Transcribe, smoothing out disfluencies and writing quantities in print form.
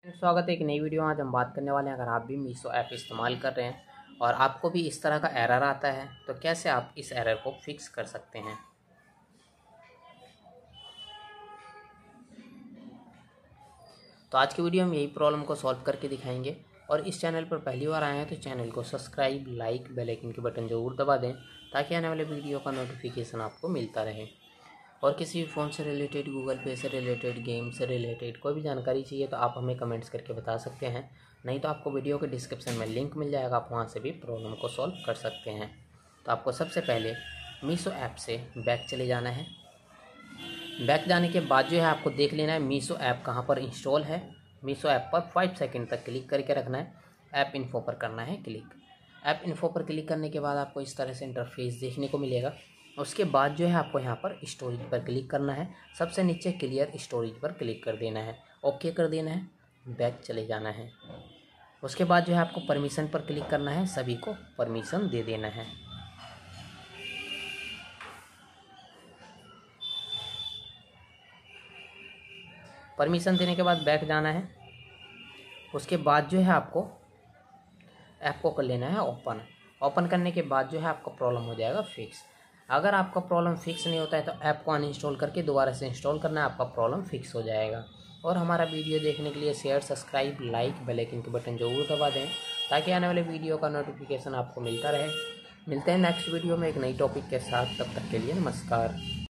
स्वागत है एक नई वीडियो। आज हम बात करने वाले हैं, अगर आप भी मीशो ऐप इस्तेमाल कर रहे हैं और आपको भी इस तरह का एरर आता है तो कैसे आप इस एरर को फिक्स कर सकते हैं। तो आज की वीडियो में यही प्रॉब्लम को सॉल्व करके दिखाएंगे। और इस चैनल पर पहली बार आए हैं तो चैनल को सब्सक्राइब, लाइक, बेल आइकन के बटन ज़रूर दबा दें ताकि आने वाले वीडियो का नोटिफिकेशन आपको मिलता रहे। और किसी भी फ़ोन से रिलेटेड, गूगल पे से रिलेटेड, गेम से रिलेटेड कोई भी जानकारी चाहिए तो आप हमें कमेंट्स करके बता सकते हैं। नहीं तो आपको वीडियो के डिस्क्रिप्शन में लिंक मिल जाएगा, आप वहां से भी प्रॉब्लम को सॉल्व कर सकते हैं। तो आपको सबसे पहले मीशो ऐप से बैक चले जाना है। बैक जाने के बाद जो है आपको देख लेना है मीशो ऐप कहाँ पर इंस्टॉल है। मीशो ऐप पर 5 सेकंड तक क्लिक करके रखना है। ऐप इन्फो पर करना है क्लिक। ऐप इन्फो पर क्लिक करने के बाद आपको इस तरह से इंटरफेस देखने को मिलेगा। उसके बाद जो है आपको यहाँ पर स्टोरेज पर क्लिक करना है। सबसे नीचे क्लियर स्टोरेज पर क्लिक कर देना है, ओके कर देना है, बैक चले जाना है। उसके बाद जो है आपको परमिशन पर क्लिक करना है, सभी को परमिशन दे देना है। परमिशन देने के बाद बैक जाना है। उसके बाद जो है आपको ऐप को कर लेना है ओपन। ओपन करने के बाद जो है आपका प्रॉब्लम हो जाएगा फिक्स। अगर आपका प्रॉब्लम फिक्स नहीं होता है तो ऐप को अनइंस्टॉल करके दोबारा से इंस्टॉल करना है, आपका प्रॉब्लम फिक्स हो जाएगा। और हमारा वीडियो देखने के लिए share, subscribe, like, bell icon के बटन जरूर दबा दें ताकि आने वाले वीडियो का नोटिफिकेशन आपको मिलता रहे। मिलते हैं नेक्स्ट वीडियो में एक नई टॉपिक के साथ, तब तक के लिए नमस्कार।